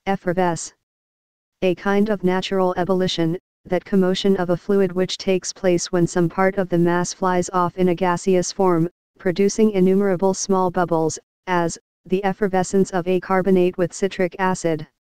Effervesce. A kind of natural ebullition, that commotion of a fluid which takes place when some part of the mass flies off in a gaseous form, producing innumerable small bubbles, as, the effervescence of a carbonate with citric acid.